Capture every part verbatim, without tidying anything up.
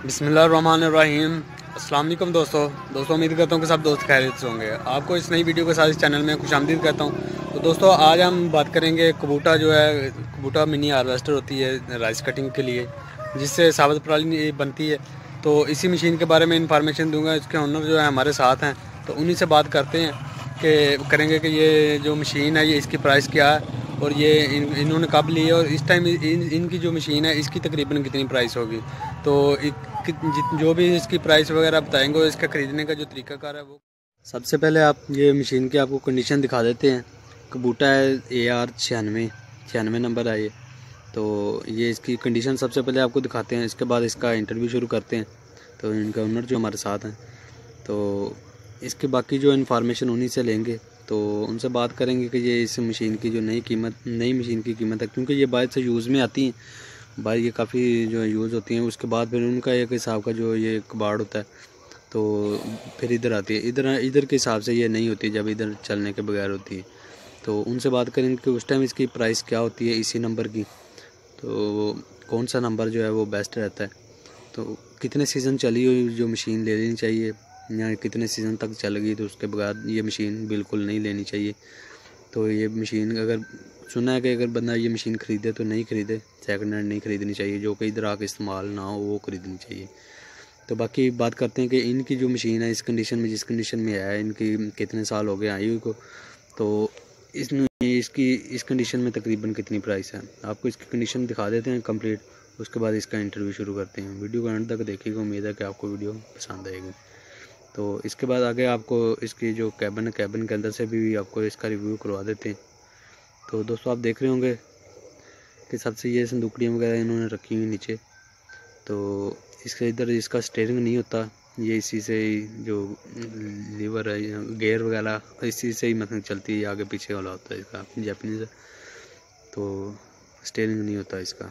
बिस्मिल्लाहिर्रहमानिर्रहीम। अस्सलाम वालेकुम दोस्तों दोस्तों उम्मीद करता हूँ कि सब दोस्त खैरियत से होंगे। आपको इस नई वीडियो के साथ इस चैनल में खुशामदीद कहता हूँ। तो दोस्तों आज हम बात करेंगे कुबोटा जो है कुबोटा मिनी हार्वेस्टर होती है राइस कटिंग के लिए, जिससे साबुत पराली बनती है। तो इसी मशीन के बारे में इंफॉर्मेशन दूंगा। इसके ओनर जो है हमारे साथ हैं, तो उन्हीं से बात करते हैं कि करेंगे कि ये जो मशीन है ये इसकी प्राइस क्या है और ये इन, इन्होंने कब ली है और इस टाइम इन, इनकी जो मशीन है इसकी तकरीबन कितनी प्राइस होगी। तो एक, जो भी इसकी प्राइस वगैरह बताएंगे और इसका ख़रीदने का जो तरीकाकार है वो। सबसे पहले आप ये मशीन की आपको कंडीशन दिखा देते हैं। कुबोटा है ए आर छियानवे छियानवे नंबर है ये। तो ये इसकी कंडीशन सबसे पहले आपको दिखाते हैं, इसके बाद इसका इंटरव्यू शुरू करते हैं। तो इनका ओनर जो हमारे साथ हैं, तो इसके बाकी जो इन्फॉर्मेशन उन्हीं से लेंगे। तो उनसे बात करेंगे कि ये इस मशीन की जो नई कीमत नई मशीन की कीमत है, क्योंकि ये बाहर से यूज़ में आती हैं, बाहर ये काफ़ी जो यूज़ होती हैं। उसके बाद फिर उनका एक हिसाब का जो ये कबाड़ होता है, तो फिर इधर आती है। इधर इधर के हिसाब से ये नहीं होती, जब इधर चलने के बगैर होती है। तो उनसे बात करेंगे कि उस टाइम इसकी प्राइस क्या होती है इसी नंबर की, तो कौन सा नंबर जो है वो बेस्ट रहता है, तो कितने सीज़न चली हुई जो मशीन ले लेनी चाहिए या कितने सीज़न तक चल गई तो उसके बगैर ये मशीन बिल्कुल नहीं लेनी चाहिए। तो ये मशीन अगर सुना है कि अगर बंदा ये मशीन ख़रीदे तो नहीं ख़रीदे, सेकंड हैंड नहीं ख़रीदनी चाहिए, जो कि इधर आके इस्तेमाल ना हो वो ख़रीदनी चाहिए। तो बाकी बात करते हैं कि इनकी जो मशीन है इस कंडीशन में जिस कंडीशन में है, इनकी कितने साल हो गए आई हुई को, तो इसमें इसकी इस कंडीशन में तकरीबन कितनी प्राइस है। आपको इसकी कंडीशन दिखा देते हैं कंप्लीट, उसके बाद इसका इंटरव्यू शुरू करते हैं। वीडियो को एंड तक देखिएगा, उम्मीद है कि आपको वीडियो पसंद आएगी। तो इसके बाद आगे आपको इसकी जो कैबिन है, कैबिन के अंदर से भी आपको इसका रिव्यू करवा देते हैं। तो दोस्तों आप देख रहे होंगे कि सबसे ये संदूकड़ियाँ वगैरह इन्होंने रखी हुई नीचे। तो इसके इधर इसका स्टीयरिंग नहीं होता, ये इसी से ही जो लीवर है गेयर वगैरह इसी से ही मतलब चलती है, आगे पीछे वाला होता है इसका जापानीज है। तो स्टीयरिंग नहीं होता इसका।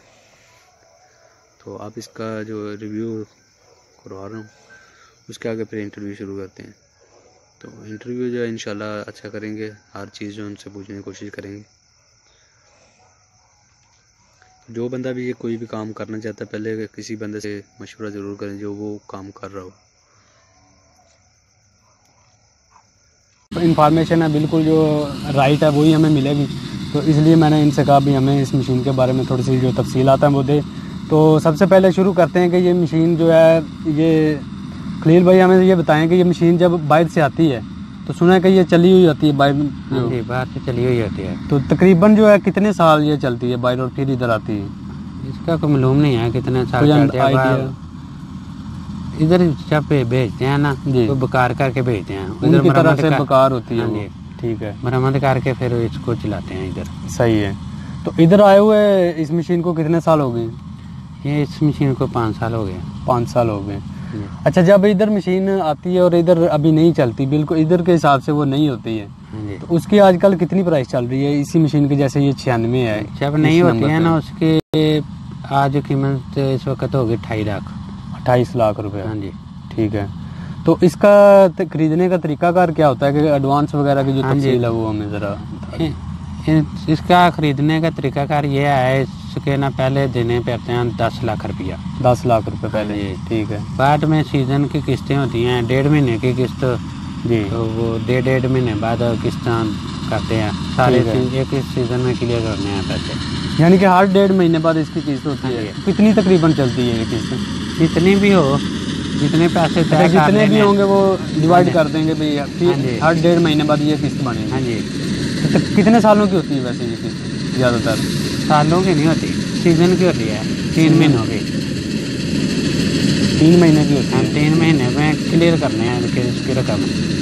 तो आप इसका जो रिव्यू करवा रहा हूँ, उसके आगे फिर इंटरव्यू शुरू करते हैं। तो इंटरव्यू जो है इंशाल्लाह अच्छा करेंगे, हर चीज़ जो उनसे पूछने की कोशिश करेंगे। जो बंदा भी ये कोई भी काम करना चाहता है, पहले किसी बंदे से मशवरा ज़रूर करें जो वो काम कर रहा हो। इंफॉर्मेशन है बिल्कुल जो राइट है वही हमें मिलेगी। तो इसलिए मैंने इनसे कहा भी हमें इस मशीन के बारे में थोड़ी सी जो तफसीलात हैं वो दे। तो सबसे पहले शुरू करते हैं कि ये मशीन जो है, ये खलील भाई हमें ये बताएं कि ये मशीन जब बाहर से आती है तो सुना है कि ये चली हुई होती है बाहर जी, बाहर से चली हुई होती है। तो तकरीबन जो है कितने साल ये चलती है बाहर और फिर इधर आती है? इसका कोई मालूम नहीं है कितने साल चलती है। इधर जब भेजते हैं ना तो बकार करके भेजते हैं, उनकी तरफ से बकार होती है। ठीक है, मरम्मत करके फिर इसको चलाते हैं इधर। सही है। तो इधर आए हुए इस मशीन को कितने साल हो गए? ये इस मशीन को पाँच साल हो गए। पाँच साल हो गए। अच्छा, जब इधर मशीन आती है और इधर अभी नहीं चलती बिल्कुल, इधर के हिसाब से वो नहीं होती है, तो उसकी आजकल कितनी प्राइस चल रही है इसी मशीन की? जैसे ये छियानवे है, जब नहीं होती है ना उसकी आज कीमत इस वक्त होगी ढाई लाख अट्ठाईस लाख रुपए। हाँ जी, ठीक है। तो इसका खरीदने का तरीकाकार क्या होता है कि एडवांस वगैरह की जो तफसील है वो हमें ज़रा। इसका खरीदने का तरीकाकार ये है, इसके ना पहले देने पड़ते हैं दस लाख रुपया। दस लाख रुपए पहले? ठीक है। बाद में सीज़न की किस्तें होती हैं, डेढ़ महीने की किस्त जी, तो वो डेढ़ डेढ़ महीने बाद किस्तान करते हैं सारे एक इस सीज़न में क्लियर करने हैं पैसे। यानी कि हर डेढ़ महीने बाद इसकी किस्त होती है। कितनी तकरीबन चलती है ये किस्त? जितनी भी हो, जितने पैसे जितने भी होंगे वो डिवाइड कर देंगे भाई, हर डेढ़ महीने बाद ये किस्त बनेगी। हाँ जी। तो कितने सालों की होती है वैसे ये किस्त? ज़्यादातर सालों की नहीं होती, सीज़न की होती है। तीन महीनों की तीन महीने की होती है। तीन महीने में क्लियर करने हैं इसकी रकम।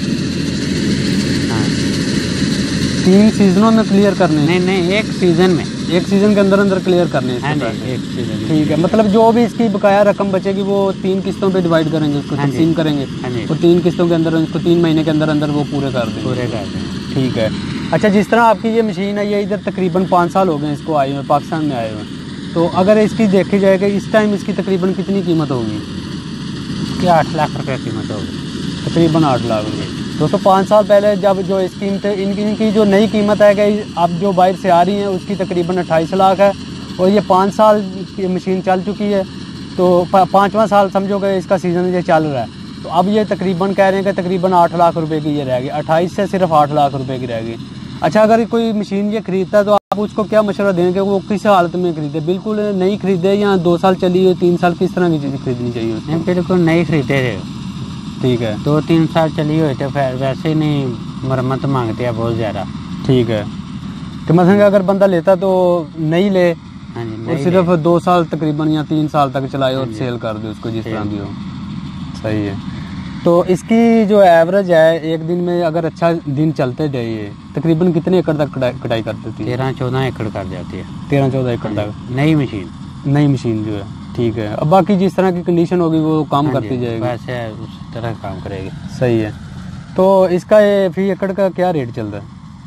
हाँ, तीन सीजनों में क्लियर करने? नहीं नहीं, एक सीज़न में, एक सीज़न के अंदर अंदर क्लियर करने हैं। हाँ जी, एक सीज़न। ठीक है, मतलब जो भी इसकी बकाया रकम बचेगी वो तीन किस्तों पे डिवाइड करेंगे, उसको तकसीम करेंगे और तीन किस्तों के अंदर उसको तीन महीने के अंदर अंदर वो पूरे कर देंगे। पूरे कर देंगे। ठीक है। अच्छा, जिस तरह आपकी ये मशीन है, ये इधर तकरीबन पाँच साल हो गए इसको आए हुए, पाकिस्तान में आए हुए, तो अगर इसकी देखी जाए कि इस टाइम इसकी तकरीबन कितनी कीमत होगी? इसकी आठ लाख रुपये कीमत होगी। तकरीबन आठ लाख रुपये। दोस्तों पाँच साल पहले जब जो इस कीमत इनकी इनकी जो नई कीमत है कि अब जो बाहर से आ रही हैं उसकी तकरीबन अट्ठाईस लाख है, और ये पाँच साल की मशीन चल चुकी है। तो पाँचवा साल समझोगे इसका सीज़न ये चल रहा है, तो अब ये तकरीबन कह रहे हैं कि तकरीबन आठ लाख रुपए की ये रहेगी, अट्ठाईस से सिर्फ आठ लाख रुपए की रहेगी। अच्छा, अगर कोई मशीन ये खरीदता है तो आप उसको क्या मशवरा देंगे कि वो किस हालत में खरीदे, बिल्कुल नई खरीदे या दो साल चली हो, तीन साल, किस तरह की चीज़ खरीदनी चाहिए उसको? बिल्कुल नई खरीदे थे। ठीक है, दो तीन साल चली हुई तो फिर वैसे ही नहीं मरम्मत मांगते हैं बहुत ज़्यादा। ठीक है, तो मतलब अगर बंदा लेता तो नई ले, हाँ जी, और सिर्फ दो साल तकरीबन या तीन साल तक चलाए और सेल कर दे उसको जिस तरह भी हो। सही है। तो इसकी जो एवरेज है एक दिन में अगर अच्छा दिन चलते जाइए तकरीबन कितने एकड़ तक कटाई कर देती है? तेरह चौदह एकड़ कर जाती है। तेरह चौदह एकड़ तक नई मशीन नई मशीन जो है। ठीक है, अब बाकी जिस तरह की कंडीशन होगी वो काम करती जाएगी, वैसे उस तरह काम करेगी। सही है। तो इसका ये फी एकड़ का क्या रेट चल रहा है?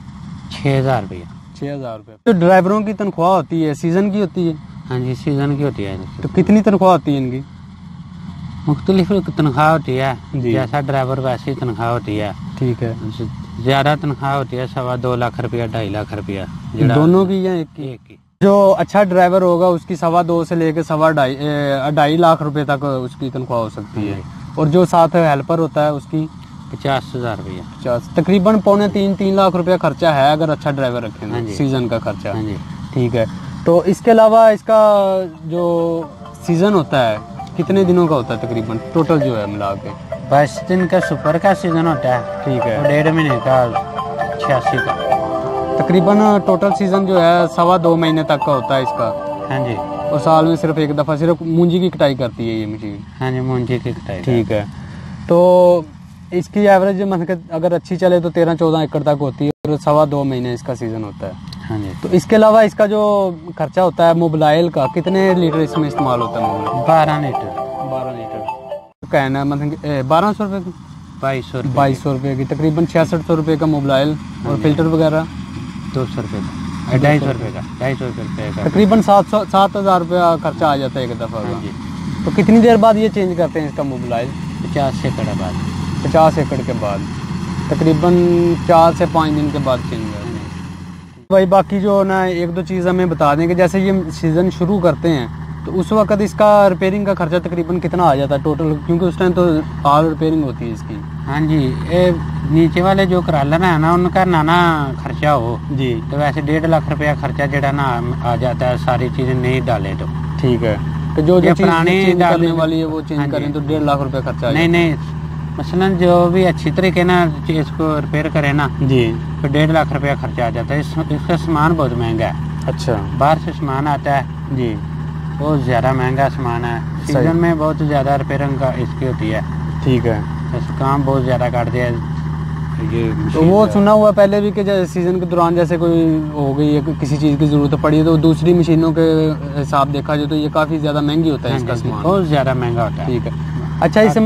छः हज़ार रुपया। छः हज़ार रुपये। तो ड्राइवरों की तनख्वाह होती है सीज़न की होती है? हाँ जी, सीज़न की होती है। तो कितनी तनख्वाह होती है इनकी? मुख्तलिफ तनख्वाह होती है, जैसा ड्राइवर वैसी तनख्वाह होती है। ठीक है, ज़्यादा तनख्वाह होती है सवा दो लाख रुपया, ढाई लाख रुपया। दोनों की या एक की? एक की। जो अच्छा ड्राइवर होगा उसकी सवा दो से लेकर सवा ढाई ढाई लाख रुपए तक उसकी तनख्वाह हो सकती है, और जो साथ हेल्पर होता है उसकी पचास हज़ार रुपया। पचास, तकरीबन पौने तीन तीन लाख रुपया खर्चा है अगर अच्छा ड्राइवर रखेंगे, सीज़न का खर्चा। हाँ जी। ठीक है, तो इसके अलावा इसका जो सीज़न होता है कितने दिनों का होता है तकरीबन टोटल जो है मिला के? बाईस दिन का सुपर का सीज़न होता है। ठीक है, और डेढ़ महीने का छियासी का। तकरीबन टोटल सीज़न जो है सवा दो महीने तक का होता है इसका। हाँ जी, और साल में सिर्फ एक दफ़ा सिर्फ मूंजी की कटाई करती है ये मशीन। हाँ जी, मूंजी की कटाई। ठीक है, तो इसकी एवरेज मतलब अगर अच्छी चले तो तेरह चौदह एकड़ तक होती है, और सवा दो महीने इसका सीज़न होता है। हाँ जी। तो इसके अलावा इसका जो खर्चा होता है मोबाइल का, कितने लीटर इसमें इस्तेमाल होता है मोबाइल? बारह लीटर। बारह लीटर कहना है मतलब बारह सौ रुपये की, बाईस सौ बाईस सौ रुपये की, तकरीबन छियासठ सौ रुपये का मोबाइल और फिल्टर वगैरह दो सौ रुपये का, ढाई सौ रुपये का, ढाई सौ रुपये का, तकरीबन सात सौ सात हज़ार रुपया खर्चा आ जाता है एक दफ़ा का। जी। तो कितनी देर बाद ये चेंज करते हैं इसका मोबाइल? पचास एकड़ बाद। पचास एकड़ के बाद तकरीबन चार से पाँच दिन के बाद चेंज करते हैं। भाई बाकी जो ना एक दो चीज़ हमें बता दें कि जैसे ये सीज़न शुरू करते हैं तो उस वक्त इसका रिपेयरिंग का खर्चा तकरीबन कितना आ जाता है टोटल, क्योंकि उस टाइम तो ऑल रिपेयरिंग होती है इसकी? हाँ जी, ये नीचे वाले जो करालर है ना उनका नाना खर्चा हो जी, तो वैसे डेढ़ लाख रुपया खर्चा जड़ा ना आ जाता है सारी चीज़ें नहीं डाले तो। ठीक है, तो जो जो पुरानी चीज़ डालने वाली है वो चेंज करें तो डेढ़ लाख रुपया खर्चा? नहीं नहीं, मसलन जो भी अच्छी तरीके ना इसको रिपेयर करे ना जी तो डेढ़ लाख रुपया खर्चा आ जाता है। इस, इसका सामान बहुत महंगा है। अच्छा, बाहर से सामान आता है जी, बहुत ज़्यादा महंगा सामान है। सीजन में बहुत ज़्यादा रिपेयरिंग का इसकी होती है। ठीक है, इस काम बहुत ज़्यादा काट दिया ये। तो वो सुना हुआ पहले भी कि जैसे सीज़न के दौरान जैसे कोई हो गई है किसी चीज़ की ज़रूरत पड़ी है तो दूसरी मशीनों के हिसाब देखा जाए तो ये काफ़ी ज़्यादा महंगी होता है इसका सामान, बहुत ज़्यादा महंगा होता है। ठीक है। अच्छा, इस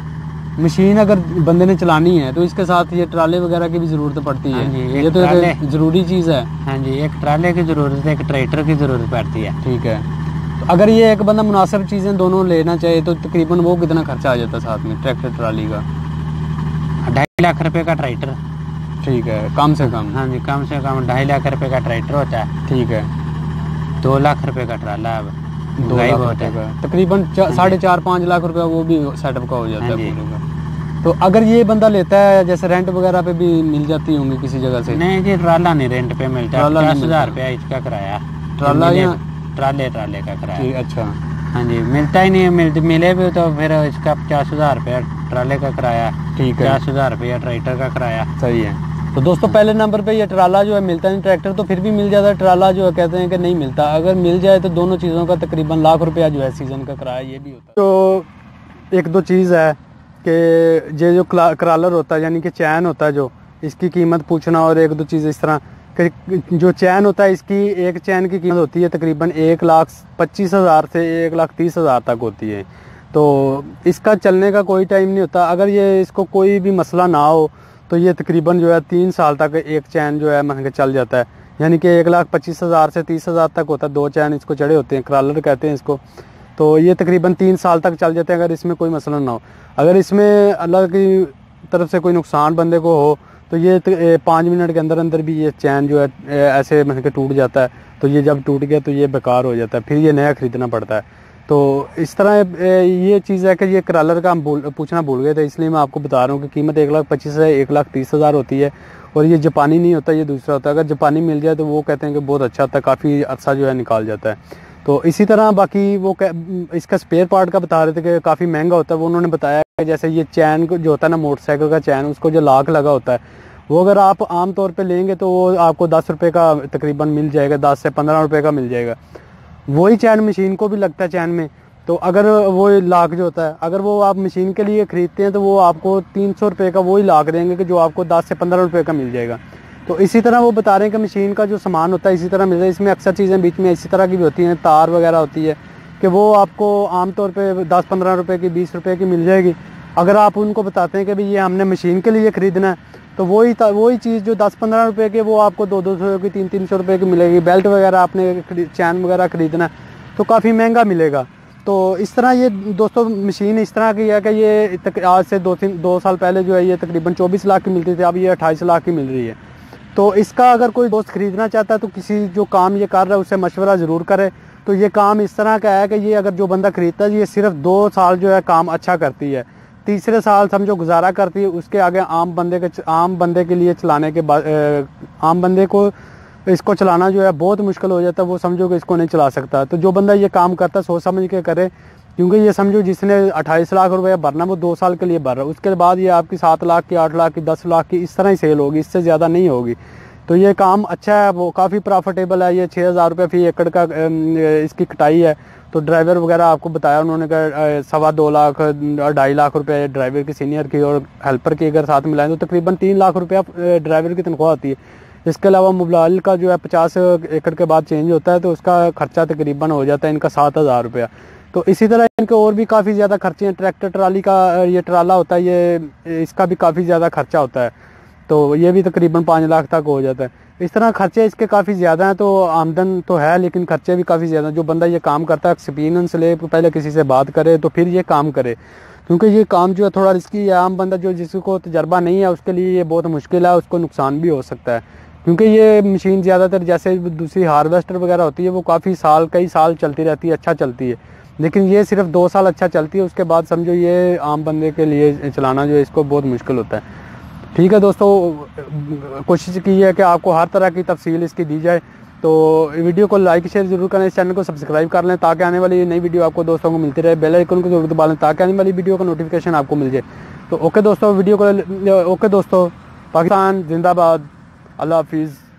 मशीन अगर बंदे ने चलानी है तो इसके साथ ये ट्राले वगैरह की भी ज़रूरत पड़ती है? ये तो एक ज़रूरी चीज़ है। हाँ जी, एक ट्राले की ज़रूरत है, एक ट्रैक्टर की ज़रूरत पड़ती है। ठीक है, तो अगर ये एक बंदा मुनासिब चीज़ें दोनों लेना चाहे तो तकरीबन वो कितना खर्चा आ जाता है साथ में ट्रैक्टर ट्राली का? ढाई लाख रुपए का ट्रैक्टर। ठीक है, कम से कम? हाँ जी, कम से कम ढाई लाख रुपए का ट्रैक्टर होता है। ठीक है, दो लाख रुपए का ट्राला अब दो लाख रुपए का तकरीबन साढ़े चार पाँच लाख रुपया वो भी सेटअप का हो जाता है पूरे का। तो अगर ये बंदा लेता है जैसे रेंट वगैरह पे भी मिल जाती होंगी किसी जगह से? नहीं जी, ट्राला नहीं रेंट पे मिलता, पचास हज़ार रुपया इसका किराया। ट्राला या ट्राले ट्राले का किराया? अच्छा, हाँ जी, मिलता ही नहीं, मिल, मिले भी तो फिर इसका पचास हज़ार रुपया ट्राले का किराया। ठीक है, पचास हज़ार रुपया ट्रैक्टर का किराया। सही है। तो दोस्तों पहले नंबर पे ये ट्राला जो है मिलता नहीं, ट्रैक्टर तो फिर भी मिल जाता है, ट्राला जो है कहते हैं कि नहीं मिलता। अगर मिल जाए तो दोनों चीज़ों का तकरीबन लाख रुपया जो है सीज़न का किराया ये भी होता है। तो एक दो चीज़ है कि ये जो करालर होता है यानी कि चैन होता है जो इसकी कीमत पूछना, और एक दो चीज़ इस तरह कि जो चैन होता है इसकी एक चैन की कीमत होती है तकरीबन एक लाख पच्चीस हज़ार से एक लाख तीस हज़ार तक होती है। तो इसका चलने का कोई टाइम नहीं होता। अगर ये इसको कोई भी मसला ना हो तो ये तकरीबन जो है तीन साल तक एक चैन जो है महंगा चल जाता है, यानी कि एक लाख पच्चीस हज़ार से तीस हज़ार तक होता है। दो चैन इसको चढ़े होते हैं, करालर कहते हैं इसको। तो ये तकरीबन तीन साल तक चल जाते हैं अगर इसमें कोई मसला ना हो। अगर इसमें अल्लाह की तरफ से कोई नुकसान बंदे को हो तो ये पाँच मिनट के अंदर अंदर भी ये चैन जो है ऐसे महंगे टूट जाता है। तो ये जब टूट गया तो ये बेकार हो जाता है, फिर ये नया ख़रीदना पड़ता है। तो इस तरह ये चीज़ है कि ये क्रॉलर का हम भूल पूछना भूल गए थे, इसलिए मैं आपको बता रहा हूँ कि कीमत एक लाख पच्चीस है, एक लाख तीस हज़ार होती है। और ये जापानी नहीं होता, ये दूसरा होता है। अगर जापानी मिल जाए तो वो कहते हैं कि बहुत अच्छा होता है, काफ़ी अर्सा जो है निकाल जाता है। तो इसी तरह बाकी वो इसका स्पेयर पार्ट का बता रहे थे कि काफ़ी महंगा होता है। वो उन्होंने बताया कि जैसे ये चैन जो होता है ना मोटरसाइकिल का चैन, उसको जो लाक लगा होता है, वो अगर आप आम तौर पे लेंगे तो वो आपको दस रुपये का तकरीबन मिल जाएगा, दस से पंद्रह रुपये का मिल जाएगा। वही चैन मशीन को भी लगता है चैन में। तो अगर वो लाक जो होता है, अगर वो आप मशीन के लिए ख़रीदते हैं तो वो आपको तीन सौ रुपये का वही लाक देंगे कि जो आपको दस से पंद्रह रुपये का मिल जाएगा। तो इसी तरह वो बता रहे हैं कि मशीन का जो सामान होता है इसी तरह मिलता है। इसमें अक्सर चीज़ें बीच में इसी तरह की भी होती हैं, तार वगैरह होती है कि वो आपको आमतौर पे दस पंद्रह रुपये की, बीस रुपये की मिल जाएगी। अगर आप उनको बताते हैं कि भाई ये हमने मशीन के लिए ख़रीदना है, तो वही वही चीज़ जो दस पंद्रह रुपये की वो आपको दो दो सौ की, तीन तीन सौ रुपये की मिलेगी। बेल्ट वगैरह आपने चैन वगैरह ख़रीदना है तो काफ़ी महंगा मिलेगा। तो इस तरह ये दोस्तों मशीन इस तरह की है कि ये तक आज से दो तीन दो साल पहले जो है ये तकरीबन चौबीस लाख की मिलती थी, अब ये अट्ठाईस लाख की मिल रही है। तो इसका अगर कोई दोस्त ख़रीदना चाहता है तो किसी जो काम ये कर रहा है उससे मशवरा ज़रूर करे। तो ये काम इस तरह का है कि ये अगर जो बंदा ख़रीदता है ये सिर्फ दो साल जो है काम अच्छा करती है, तीसरे साल समझो गुजारा करती है। उसके आगे आम बंदे के आम बंदे के लिए चलाने के बाद आम बंदे को इसको चलाना जो है बहुत मुश्किल हो जाता है, वो समझो कि इसको नहीं चला सकता। तो जो बंदा ये काम करता है सोच समझ के करे, क्योंकि ये समझो जिसने अट्ठाईस लाख रुपये भरना वो दो साल के लिए भर रहा है, उसके बाद ये आपकी सात लाख की, आठ लाख की, दस लाख की इस तरह ही सेल होगी, इससे ज़्यादा नहीं होगी। तो ये काम अच्छा है, वो काफ़ी प्रॉफिटेबल है। ये छः हज़ार रुपये फी एकड़ का इसकी कटाई है। तो ड्राइवर वगैरह आपको बताया उन्होंने कि सवा दो लाख ढाई लाख रुपये ड्राइवर की सीनियर की और हेल्पर की अगर साथ मिलाएं तो तकरीबन तीन लाख रुपया ड्राइवर की तनख्वाह होती है। इसके अलावा मोबाइल का जो है पचास एकड़ के बाद चेंज होता है तो उसका खर्चा तकरीबन हो जाता है इनका सात हज़ार रुपया। तो इसी तरह इनके और भी काफ़ी ज़्यादा खर्चे हैं। ट्रैक्टर ट्राली का ये ट्राला होता है, ये इसका भी काफ़ी ज़्यादा खर्चा होता है, तो ये भी तकरीबन पाँच लाख तक हो जाता है। इस तरह खर्चे इसके काफ़ी ज़्यादा हैं। तो आमदन तो है लेकिन खर्चे भी काफ़ी ज़्यादा। जो बंदा ये काम करता है एक्सपीरियंस ले, पहले किसी से बात करे तो फिर ये काम करे, क्योंकि ये काम जो है थोड़ा रिस्की है। आम बंदा जो जिसको तजर्बा नहीं है उसके लिए ये बहुत मुश्किल है, उसको नुकसान भी हो सकता है। क्योंकि ये मशीन ज़्यादातर जैसे दूसरी हार्वेस्टर वगैरह होती है वो काफ़ी साल कई साल चलती रहती है, अच्छा चलती है, लेकिन ये सिर्फ दो साल अच्छा चलती है, उसके बाद समझो ये आम बंदे के लिए चलाना जो है इसको बहुत मुश्किल होता है। ठीक है दोस्तों, कोशिश की है कि आपको हर तरह की तफसील इसकी दी जाए। तो वीडियो को लाइक शेयर जरूर करें, इस चैनल को सब्सक्राइब कर लें ताकि आने वाली नई वीडियो आपको दोस्तों को मिलती रहे। बेल आइकन को जरूर दबा लें ताकि आने वाली वीडियो का नोटिफिकेशन आपको मिल जाए। तो ओके दोस्तों, वीडियो को ओके दोस्तों, पाकिस्तान जिंदाबाद, अल्लाह हाफिज़।